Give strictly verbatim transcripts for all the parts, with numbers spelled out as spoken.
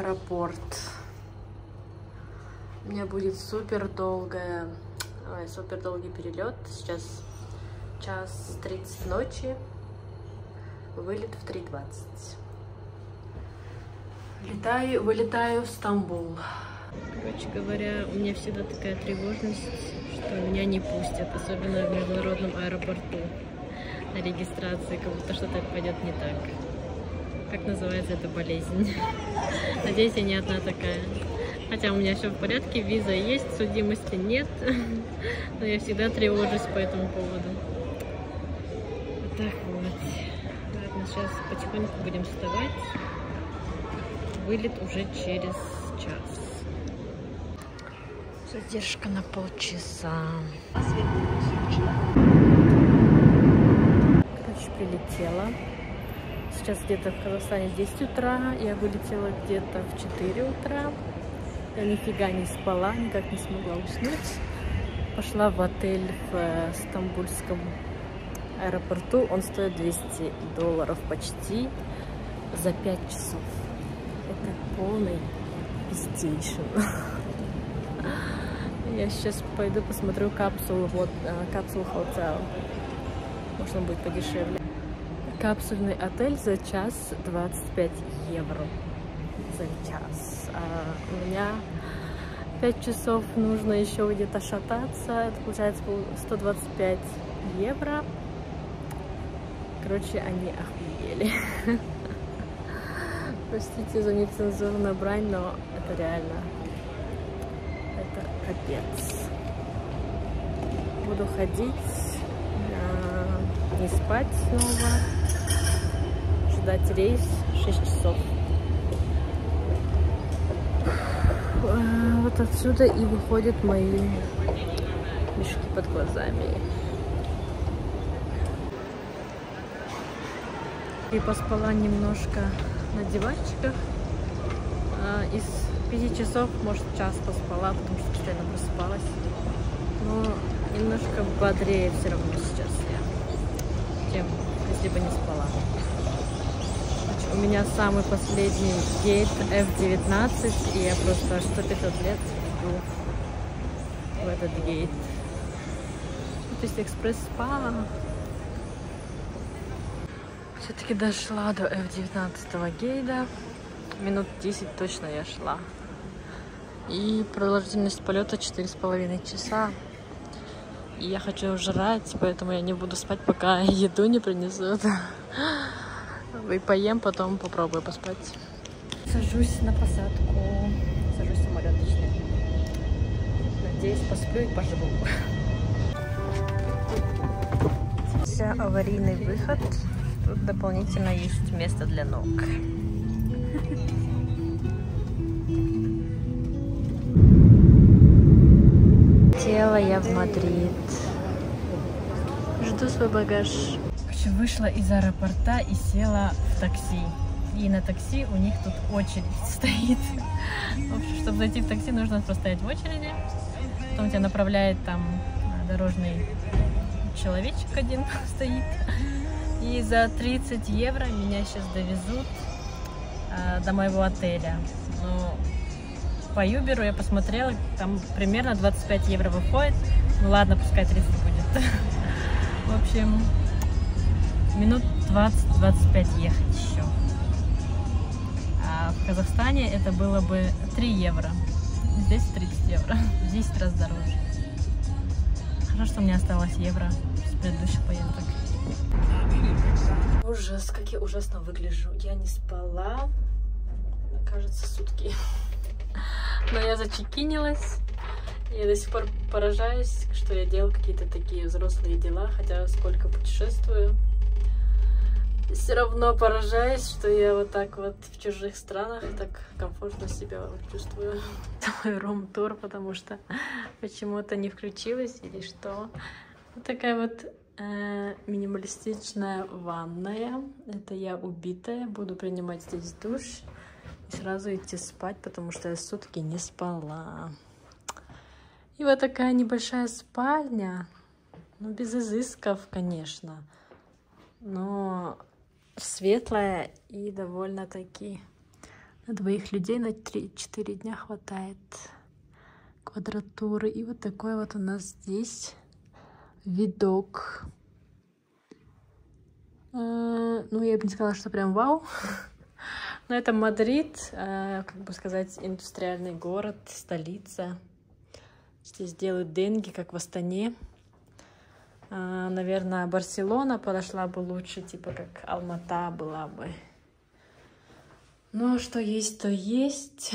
аэропорт. У меня будет супер долгая, ой, супер долгий перелет. Сейчас час тридцать ночи. Вылет в три двадцать. Летаю, вылетаю в Стамбул. Короче говоря, у меня всегда такая тревожность, что меня не пустят, особенно в международном аэропорту на регистрации, как будто что-то пойдет не так. Как называется эта болезнь? Надеюсь, я не одна такая. Хотя у меня все в порядке, виза есть, судимости нет, но я всегда тревожусь по этому поводу. Вот так вот. Ладно, сейчас потихоньку будем вставать. Вылет уже через час. Задержка на полчаса. Короче, прилетела. Сейчас где-то в Казахстане десять утра. Я вылетела где-то в четыре утра. Я нифига не спала, никак не смогла уснуть. Пошла в отель в стамбульском аэропорту. Он стоит двести долларов почти за пять часов. Это полный пиздейшн. Я сейчас пойду посмотрю капсулу, вот, капсул хотел. Может, он будет подешевле. Капсульный отель за час двадцать пять евро. За час. А у меня пять часов нужно еще где-то шататься. Это получается сто двадцать пять евро. Короче, они охуели. Простите за нецензурную брань, но это реально. Это капец. Буду ходить, не спать снова, ждать рейс шесть часов. Вот отсюда и выходят мои мешки под глазами. И поспала немножко на диванчиках. Из пяти часов, может, час поспала, потому что постоянно просыпалась. Но немножко бодрее все равно сейчас я, чем если бы не спала. У меня самый последний гейт эф девятнадцать, и я просто сто пятьсот лет иду в этот гейт. То есть экспресс-спа. Все-таки дошла до эф девятнадцать гейта. Минут десять точно я шла. И продолжительность полета четыре с половиной часа. И я хочу жрать, поэтому я не буду спать, пока еду не принесут. И поем, потом попробую поспать. Сажусь на посадку. Сажусь в самолет, точнее. Надеюсь, посплю и поживу. Вся аварийный выход. Тут дополнительно есть место для ног. Летела я в Мадрид. Жду свой багаж. Вышла из аэропорта и села в такси. И на такси у них тут очередь стоит. В общем, чтобы зайти в такси, нужно просто стоять в очереди. Потом тебя направляет там дорожный человечек один стоит. И за тридцать евро меня сейчас довезут э, до моего отеля. Но по Юберу я посмотрела, там примерно двадцать пять евро выходит. Ну ладно, пускай тридцать будет. В общем, минут двадцать-двадцать пять ехать еще. А в Казахстане это было бы три евро. Здесь тридцать евро. В десять раз дороже. Хорошо, что у меня осталось евро с предыдущих поездок. Ужас, как я ужасно выгляжу. Я не спала, кажется, сутки. Но я зачекинилась. Я до сих пор поражаюсь, что я делаю какие-то такие взрослые дела, хотя сколько путешествую. Все равно поражаюсь, что я вот так вот в чужих странах так комфортно себя чувствую. Это мой рум-тур, потому что почему-то не включилась или что. Вот такая вот э, минималистичная ванная. Это я убитая. Буду принимать здесь душ и сразу идти спать, потому что я сутки не спала. И вот такая небольшая спальня. Ну, без изысков, конечно. Но светлая и довольно-таки На двоих людей на три-четыре дня хватает квадратуры. И вот такой вот у нас здесь видок. Ну, я бы не сказала, что прям вау. Но это Мадрид, как бы сказать, индустриальный город, столица. Здесь делают деньги, как в Астане. Наверное, Барселона подошла бы лучше, типа как Алмата была бы. Но что есть, то есть.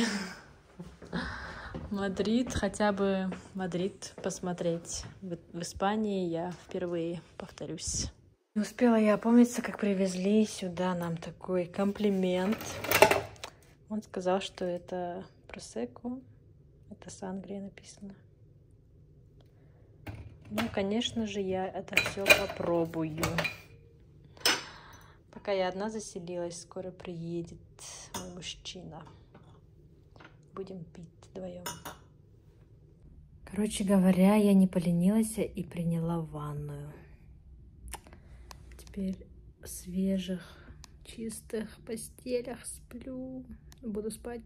Мадрид, хотя бы Мадрид посмотреть. В, в Испании я впервые, повторюсь. Не успела я опомниться, как привезли сюда нам такой комплимент. Он сказал, что это просекко, это сангрия написано. Ну, конечно же, я это все попробую. Пока я одна заселилась, скоро приедет мой мужчина. Будем пить вдвоем. Короче говоря, я не поленилась и приняла ванную. Теперь в свежих, чистых постелях сплю. Буду спать.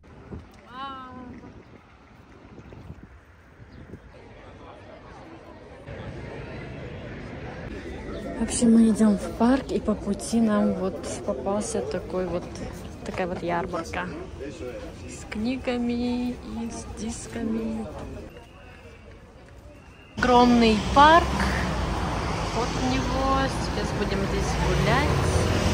В общем, мы идем в парк, и по пути нам вот попался такой вот, такая вот ярмарка с книгами и с дисками. Огромный парк. Вот него. Сейчас будем здесь гулять.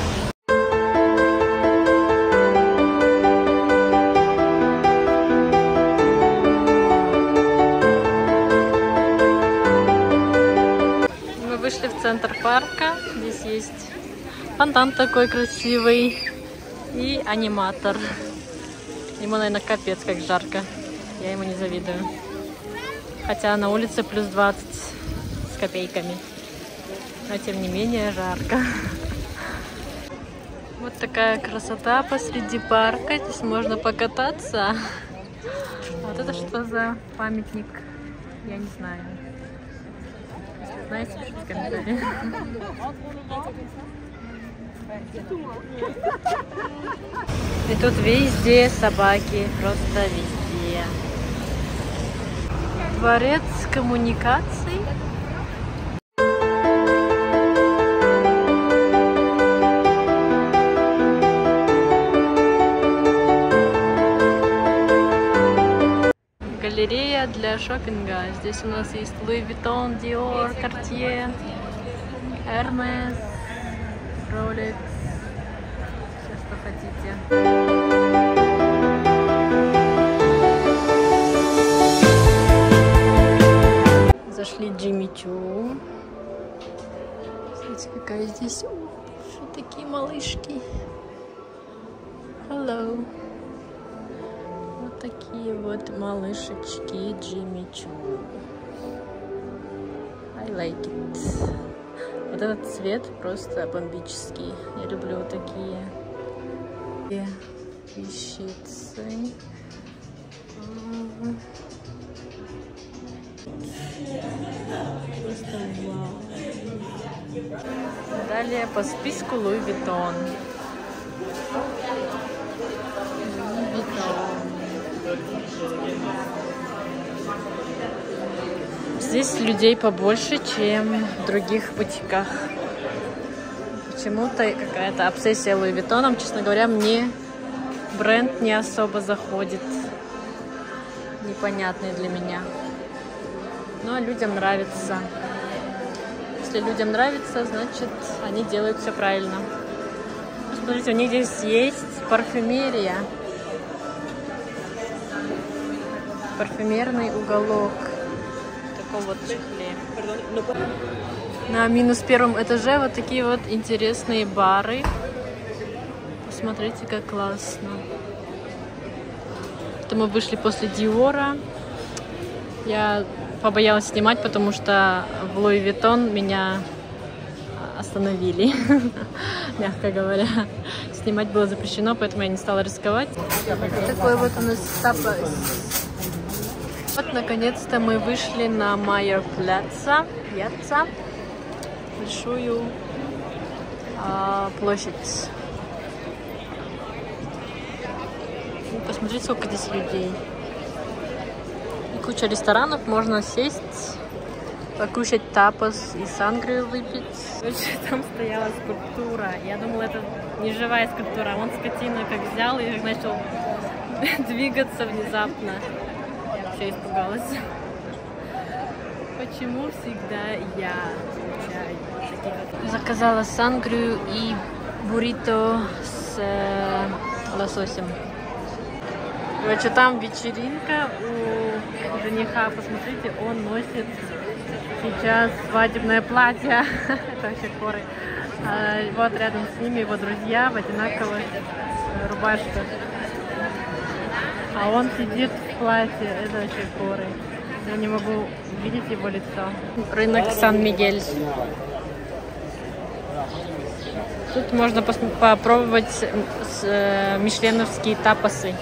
Мы вышли в центр парка. Здесь есть фонтан такой красивый и аниматор. Ему, наверное, капец как жарко. Я ему не завидую. Хотя на улице плюс двадцать с копейками. Но тем не менее жарко. Вот такая красота посреди парка. Здесь можно покататься. Вот это что за памятник? Я не знаю. Если знаете, пишите в комментариях. И тут везде собаки, просто везде. Дворец коммуникаций. Галерея для шопинга. Здесь у нас есть Луи Виттон, Диор, Картье, Hermes, Rolex. Все, что хотите. Зашли Джимми Чу. Смотрите, какая здесь. Вот такие малышки. Hello. Вот такие вот малышечки Джимми Чу. I like it. Вот этот цвет просто бомбический. Я люблю вот такие вещицы. Просто вау. Далее по списку Луи Виттон. Луи Виттон. Здесь людей побольше, чем в других бутиках. Почему-то какая-то обсессия Луи Виттоном. Честно говоря, мне бренд не особо заходит. Непонятный для меня. Но людям нравится. Если людям нравится, значит, они делают все правильно. Смотрите, у них здесь есть парфюмерия. Парфюмерный уголок. В таком вот чехле. На минус первом этаже вот такие вот интересные бары. Посмотрите, как классно. Это мы вышли после Диора. Я побоялась снимать, потому что в Луи Виттон меня остановили, мягко говоря. Снимать было запрещено, поэтому я не стала рисковать. Такой вот у нас тапас. Вот, наконец-то мы вышли на Майер Пляца, Пьяцца, большую а, площадь. Посмотрите, сколько здесь людей. И куча ресторанов, можно сесть, покушать тапос и сангрию выпить. Там стояла скульптура. Я думала, это не живая скульптура. Он скотину как взял и начал двигаться внезапно. Я вообще испугалась. Почему всегда я получаю таких? Заказала сангрию и буррито с э, лососем. Короче, там вечеринка у жениха. Посмотрите, он носит сейчас свадебное платье. Это вообще коры. А вот рядом с ними его друзья в одинаковых рубашках. А он сидит в платье. Это вообще коры. Я не могу видеть его лицо. Рынок Сан-Мигель. Тут можно попробовать э, мишленовские тапосы.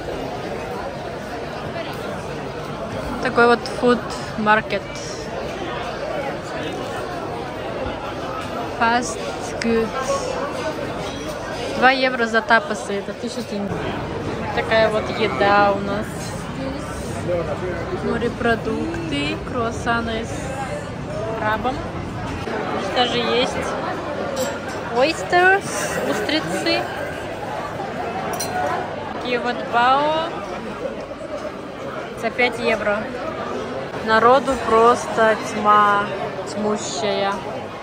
Такой вот фуд-маркет. Fast good. два евро за тапосы. Это тысяча тенге. Такая вот еда у нас. Морепродукты, круассаны с крабом. Здесь даже есть oysters, устрицы. Такие вот бао за пять евро. Народу просто тьма, тьмущая.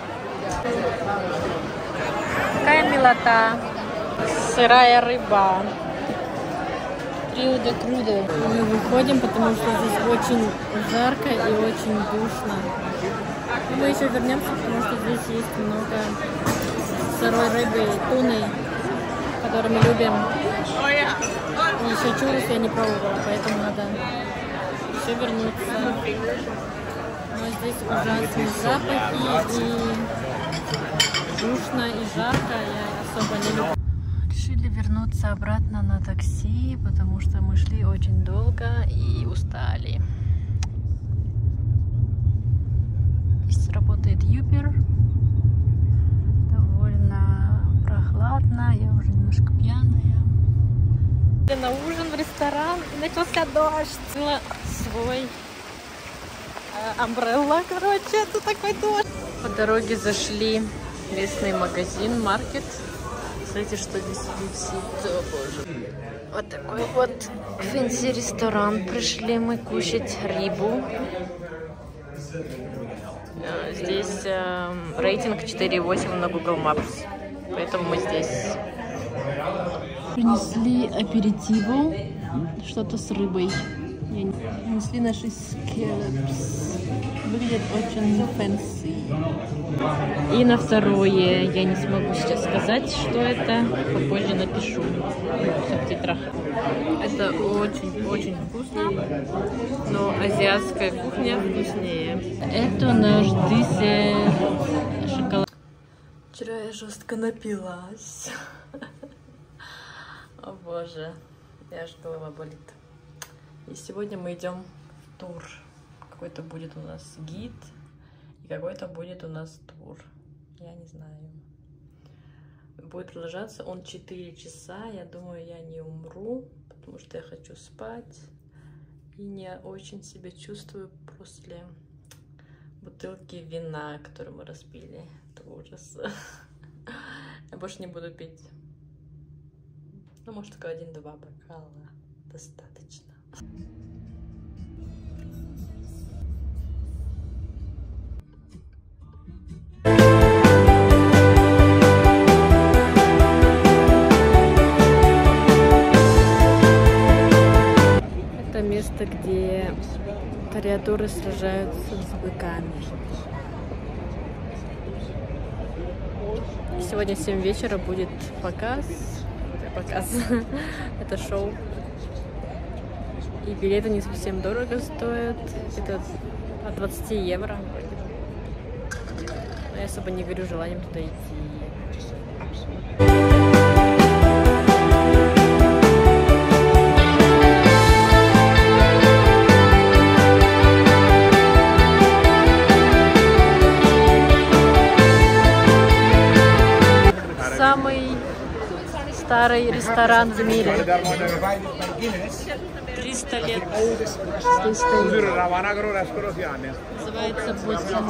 Какая милота. Сырая рыба. Трио де крудо. Мы выходим, потому что здесь очень жарко и очень душно. Но мы еще вернемся, потому что здесь есть много сырой рыбы, туны, которую мы любим. И еще чурос я не пробовала, поэтому надо еще вернуться. Но здесь ужасные запахи и душно и жарко, я особо не люблю. Решили вернуться обратно на такси, потому что мы шли очень долго и устали. Здесь работает Uber. Довольно прохладно, я уже немножко пьяная. На ужин в ресторан и начался дождь. Свой э, амбрелла, короче, это такой дождь. По дороге зашли в местный магазин, маркет. Смотрите, что здесь висит. О, боже. Вот такой вот фэнси ресторан. Пришли мы кушать рыбу. Здесь э, рейтинг четыре и восемь на Google Maps. Поэтому мы здесь. Принесли аперитиву. Что-то с рыбой. Принесли наши скелепс. Выглядит очень фэнси. И на второе я не смогу сейчас сказать, что это. Попозже напишу. Все в титрах. Это очень-очень вкусно. Но азиатская кухня вкуснее. Это наш десерт. Шоколад. Вчера я жестко напилась. О боже. Я аж голова болит. И сегодня мы идем в тур. Какой-то будет у нас гид. И какой-то будет у нас тур. Я не знаю. Будет продолжаться он четыре часа. Я думаю, я не умру, потому что я хочу спать. И не очень себя чувствую после бутылки вина, которую мы распили. Это ужас. Я больше не буду пить. Ну, может, только один-два бокала. Достаточно. Это место, где тореадоры сражаются с быками. Сегодня в семь вечера будет показ. Показ. Это шоу. И билеты не совсем дорого стоят. Это от двадцати евро. Но я особо не горю желанием туда идти. Самый старый первый ресторан в мире. триста лет. Здесь стоит. Называется Боцман.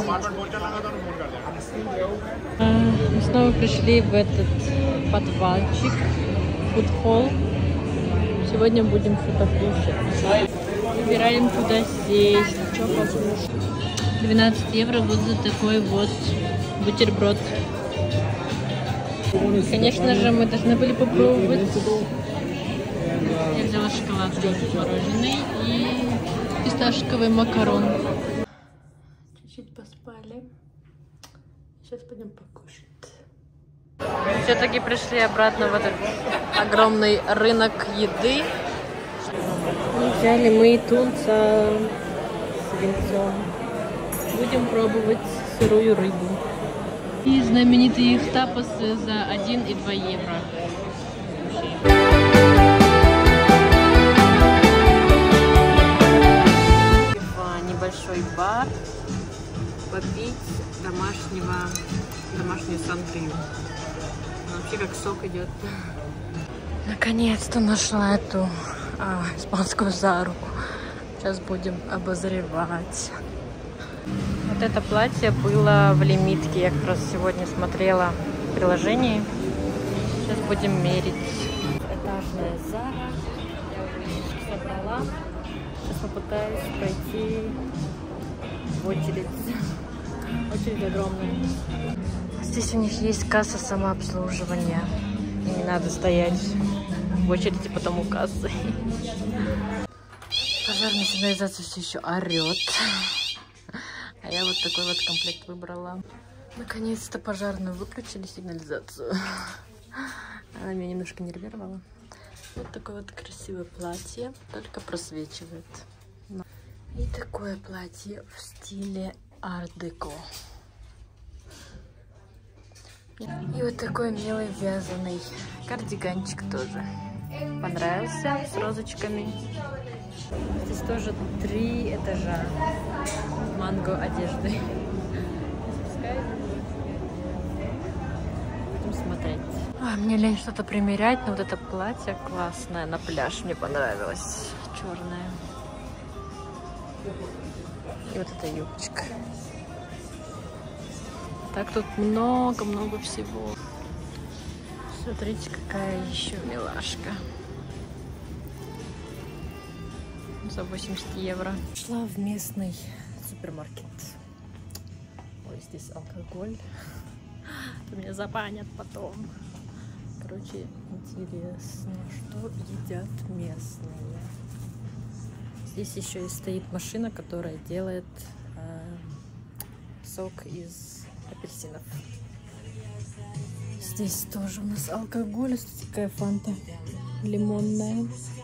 Мы снова пришли в этот подвальчик, фудхолл. Сегодня будем что-то кушать. Выбираем, куда сесть, что покушать. двенадцать евро вот за такой вот бутерброд. Конечно же, мы должны были попробовать. Я взяла шоколадный мороженое и фисташковый макарон. Чуть-чуть поспали. Сейчас пойдем покушать. Все-таки пришли обратно в этот огромный рынок еды. Взяли мы тунца с винцом. Будем пробовать сырую рыбу. И знаменитые их тапосы за один и два евро. Небольшой бар. Попить домашнего, домашнюю сангрию. Вообще как сок идет. Наконец-то нашла эту а, испанскую за руку. Сейчас будем обозревать. Вот это платье было в лимитке. Я как раз сегодня смотрела в приложении. Сейчас будем мерить. Этажная Зара. Я уже вещи собрала. Сейчас попытаюсь пройти в очередь. Очередь огромная. Здесь у них есть касса самообслуживания. И не надо стоять в очереди потом у кассы. Пожарная сигнализация все еще орет. А я вот такой вот комплект выбрала. Наконец-то пожарную выключили, сигнализацию. Она меня немножко нервировала. Вот такое вот красивое платье, только просвечивает. И такое платье в стиле арт-деко. И вот такой милый вязаный кардиганчик тоже. Понравился, с розочками. Здесь тоже три этажа манго одежды. Будем смотреть. А, мне лень что-то примерять, но вот это платье классное на пляж мне понравилось. Черное. И вот эта юбочка. Так тут много-много всего. Смотрите, какая еще милашка. За восемьдесят евро. Шла в местный супермаркет. Ой, здесь алкоголь. Меня забанят потом. Короче, интересно, что едят местные. Здесь еще и стоит машина, которая делает э, сок из апельсинов. Здесь тоже у нас алкоголь. Здесь такая фанта лимонная.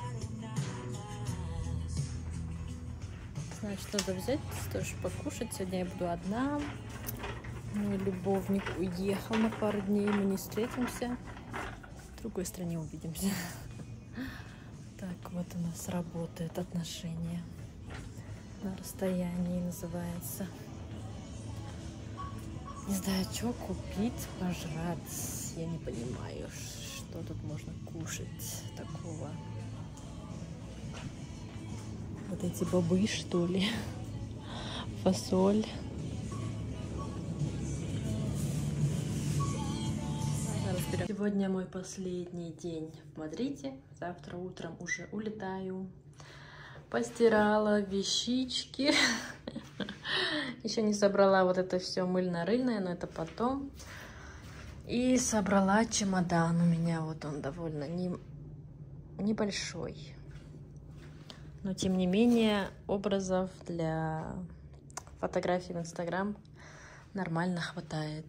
Значит, надо взять, тоже покушать. Сегодня я буду одна. Мой любовник уехал на пару дней. Мы не встретимся. В другой стране увидимся. Так, вот у нас работает отношения. На расстоянии называется. Не знаю, что купить, пожрать. Я не понимаю, что тут можно кушать такого. Вот эти бобы, что ли? Фасоль. Сегодня мой последний день в Мадриде. Завтра утром уже улетаю. Постирала вещички. Еще не собрала вот это все мыльно-рыльное, но это потом. И собрала чемодан. У меня вот он довольно не... небольшой. Но тем не менее образов для фотографий в Инстаграм нормально хватает.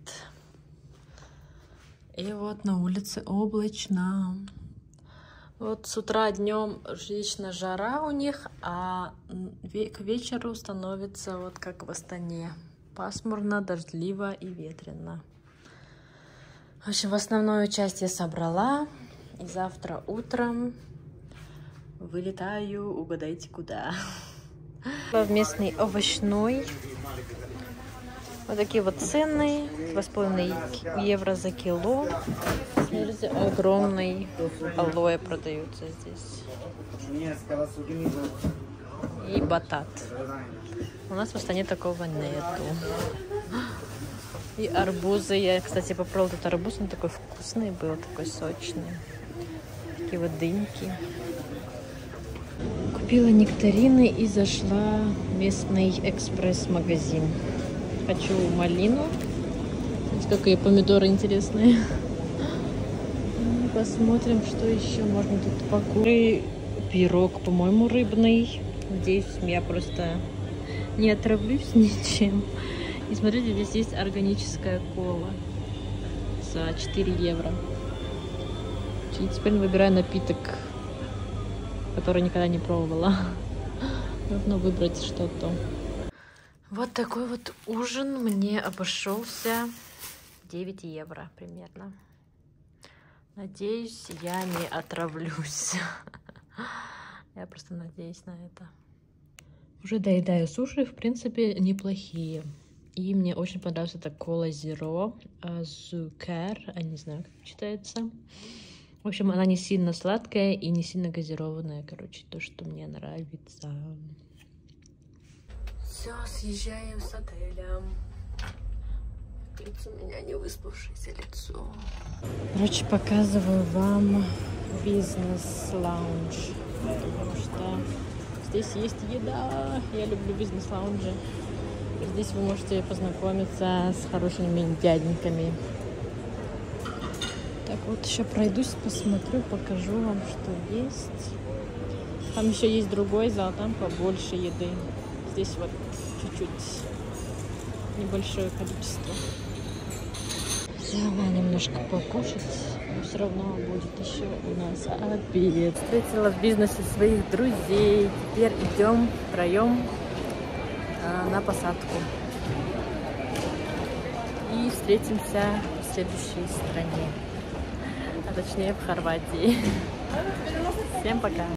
И вот на улице облачно. Вот с утра днем вечно жара у них, а к вечеру становится вот как в Астане. Пасмурно, дождливо и ветрено. В общем, в основную часть я собрала. И завтра утром вылетаю, угадайте куда. В местный овощной. Вот такие вот цены. два с половиной евро за кило. Смотрите, огромный алоэ продаются здесь. И батат. У нас в Астане такого нету. И арбузы. Я, кстати, попробовала этот арбуз. Он такой вкусный был, такой сочный. Такие вот дыньки. Купила нектарины и зашла в местный экспресс-магазин. Хочу малину. Смотрите, какие помидоры интересные. Посмотрим, что еще можно тут покупать. Пирог, по-моему, рыбный. Надеюсь, я просто не отравлюсь ничем. И смотрите, здесь есть органическая кола за четыре евро. И теперь выбираю напиток, который никогда не пробовала. Нужно выбрать что-то. Вот такой вот ужин мне обошелся девять евро примерно. Надеюсь, я не отравлюсь. Я просто надеюсь на это. Уже доедаю суши, в принципе, неплохие. И мне очень понравилась эта кола Zero Azúcar. Я не знаю, как читается. В общем, она не сильно сладкая и не сильно газированная. Короче, то, что мне нравится. Все, съезжаем с отеля. Лицо у меня не выспавшееся лицо. Короче, показываю вам бизнес-лаунж. Потому что здесь есть еда. Я люблю бизнес-лаунжи. Здесь вы можете познакомиться с хорошими дяденьками. Так, вот еще пройдусь, посмотрю, покажу вам, что есть. Там еще есть другой зал, там побольше еды. Здесь вот чуть-чуть небольшое количество. Взяла немножко покушать, но все равно будет еще у нас обед. Встретила в бизнесе своих друзей. Теперь идем втроем а, на посадку. И встретимся в следующей стране. А точнее в Хорватии. Всем пока!